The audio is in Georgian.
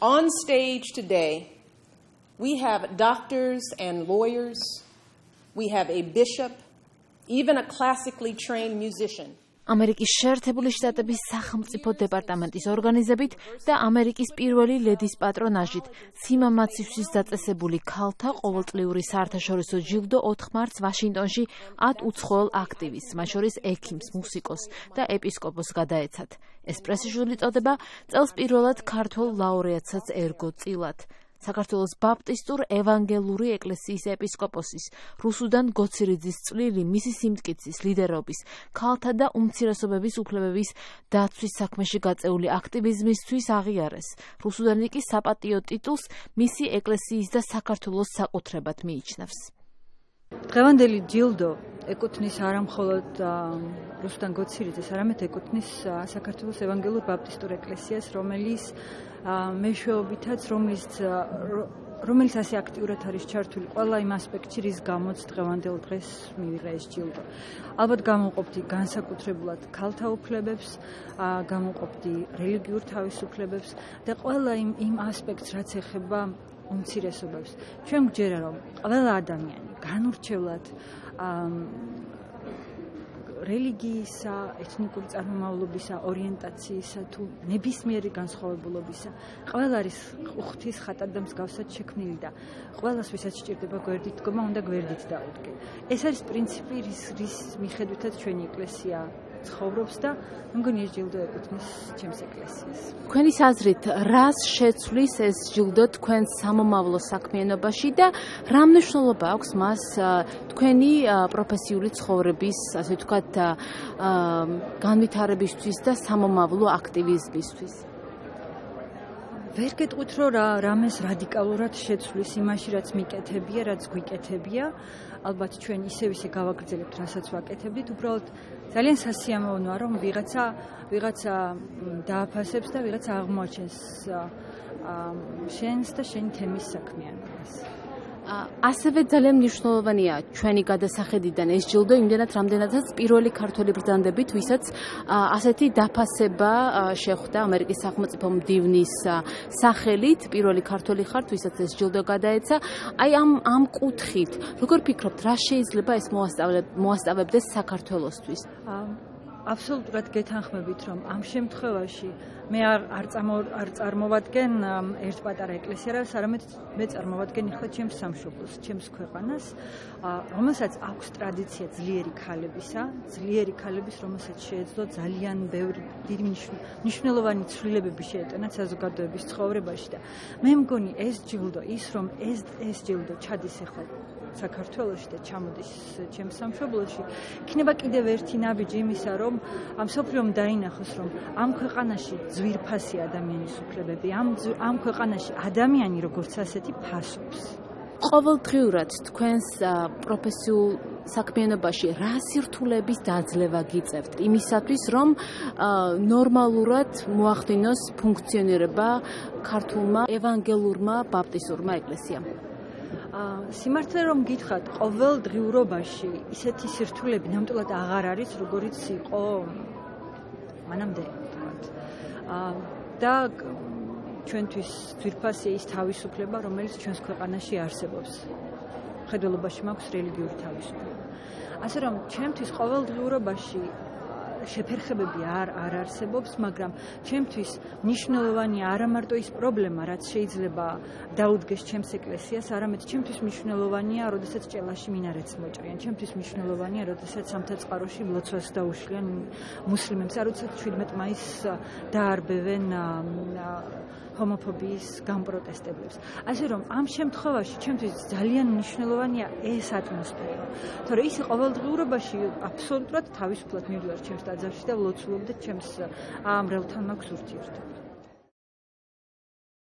On stage today, we have doctors and lawyers, we have a bishop, even a classically trained musician. ამერიკის შეერთებული შტატების სახელმწიფო დეპარტამენტის ორგანიზებით და ამერიკის პირველი ლედის პატრონაჟით სიმამაცისთვის დაწესებული ქალთა ყოველწლიური საერთაშორისო ჯილდო 4 მარტს ვაშინგტონში 10 უცხოელ აქტივისტს, მათ შორის ექიმს, მუსიკოსს და ეპისკოპოსს გადაეცათ. ეს პრესტიჟული წოდება წელს პირველად ქართველ ლაურეატსაც ერგო წილად. საქართველოს ბაპტისტურ ევანგელური ეკლესიის ეპისკოპოსის რუსუდან გოცირიძის წვლილი მისი სიმტკიცის, ლიდერობის, ქალთა და უმცირესობების უფლებების დაცვის საქმეში გაწეული აქტივიზმისთვის აღიარეს. რუსუდანი კი საპატიო ტიტულს მისი ეკლესიის და საქართველოს საკუთრებად მიიჩნევს. დღევანდელი ჯილდო ეკუთვნის არა მხოლოდ რუსუდან გოცირიძეს, არამედ ეკუთვნის საქართველოს ევანგელურ-ბაპტისტურ ეკლესიას, რომელიც მეშვეობითაც რომელიც ასე აქტიურად არის ჩართული ყველა იმ ასპექტში, რის გამოც დღევანდელ დღეს მივიღე ეს ჯილდო. ალბათ გამოვყოფდი განსაკუთრებულად ქალთა უფლებებს, გამოვყოფდი რელიგიურ თავისუფლებებს და ყველა იმ ასპექტს, რაც ეხება უმცირესობებს. ჩვენ გვჯერა, რომ ყველა ადამიანი განურჩევლად რელიგიისა, ეთნიკური წარმომავლობისა, ორიენტაციისა თუ ნებისმიერი განსხვავებულობისა, ყველა არის ღვთის ხატად და მსგავსად შექმნილი და ყველას, ვისაც სჭირდება გვერდით დგომა, უნდა გვერდით დაუდგე. ეს არის პრინციპი, რის მიხედვითაც ჩვენი ეკლესია ცხოვრობს და მე მგონი ეს ჯილდო ეკუთვნის ჩემს ეკლესიას. თქვენი აზრით, რას შეცვლის ეს ჯილდო თქვენს სამომავლო საქმიანობაში და რა მნიშვნელობა აქვს მას თქვენი პროფესიული ცხოვრების, ასე ვთქვათ, განვითარებისთვის და სამომავლო აქტივიზმისთვის? ვერ გეტყვით, რომ რამეს რადიკალურად შეცვლის იმაში, რაც მიკეთებია, რაც გვიკეთებია. ალბათ ჩვენ ისე გავაგრძელებთ, რასაც ვაკეთებდით, უბრალოდ ძალიან სასიამოვნოა, რომ ვიღაცა დააფასებს და ვიღაცა აღმოაჩენს შენს და შენი თემის საქმიანობას. ასევე ძალიან მნიშვნელოვანია ჩვენი გადასახედიდან ეს ჯილდო იმდენად, რამდენადაც პირველი ქართველი ბრძანდებით, ვისაც ასეთი დაფასება შეხვდა ამერიკის სახელმწიფო მდივნის სახელით, პირველი ქართველი ხართ, ვისაც ეს ჯილდო გადაეცა. აი ამ კუთხით, როგორ ფიქრობთ, რა შეიძლება ეს მოასწავლებდეს საქართველოსთვის? აბსოლუტურად გეთანხმებით, რომ ამ შემთხვევაში მე არ წარმოვადგენ ერთ პატარა ეკლესიას, არამედ მე წარმოვადგენ ეხლა ჩემს სამშობლოს, ჩემს ქვეყანას, რომელსაც აქვს ტრადიცია ძლიერი ქალების, რომელსაც შეეძლო ძალიან ბევრი დიდი მნიშვნელოვანი ცვლილებები შეეტანა საზოგადოების ცხოვრებაში და მე მგონი ეს ჯილდო ის რომ ეს ჯილდო ჩადის ეხლა საქართველოში და ჩამოდის ჩემს სამშობლოში, იქნება კიდევ ერთი ნაბიჯი იმისა, რომ ამ სოფლიომ დაინახოს, რომ ამ ქვეყანაში ძვირფასი ადამიანის უფლებები, ამ ქვეყანაში ადამიანი როგორც ასეთი ფასობს. ყოველდღიურად თქვენს პროფესიულ საქმიანობაში რა სირთულების დაძლევა გიწევთ იმისათვის, რომ ნორმალურად მოახდინოს ფუნქციონირება ქართულმა ევანგელურმა ბაპტისტურმა ეკლესიამ? სიმართლე რომ გითხრათ, ყოველ დღიურობაში ისეთი სირთულები ნამდვილად აღარ არის, როგორიც იყო მანამდე, ვთქვათ. და ჩვენთვის ძვირფასია ის თავისუფლება, რომელიც ჩვენს ქვეყანაში არსებობს. მხედველობაში მაქვს რელიგიური თავისუფლება. ასე რომ ჩემთვის ყოველ დღიურობაში შეფერხებები არ არსებობს, მაგრამ ჩემთვის მნიშვნელოვანია არა მარტო ის პრობლემა, რაც შეიძლება დაუდგეს ჩემს ეკლესიას, არამედ ჩემთვის მნიშვნელოვანია, როდესაც ჭელაში მინარეთს მოჭრიან. ჩემთვის მნიშვნელოვანია, როდესაც სამთაწყაროში ლოცვას დაუშლიან მუსლიმებს, როდესაც 17 მაისს დაარბევენ ჰომოფობიის გამპროტესტებლებს. ასე რომ ამ შემთხვევაში ჩემთვის ძალიან მნიშვნელოვანია ეს ატმოსფერო. თორე ისე ყოველდღიურობაში აბსოლუტურად თავისუფლად მივდივარ ჩემს ტაძარში და ვლოცულობ და ჩემს მრევლთან მაქვს ურთიერთობა.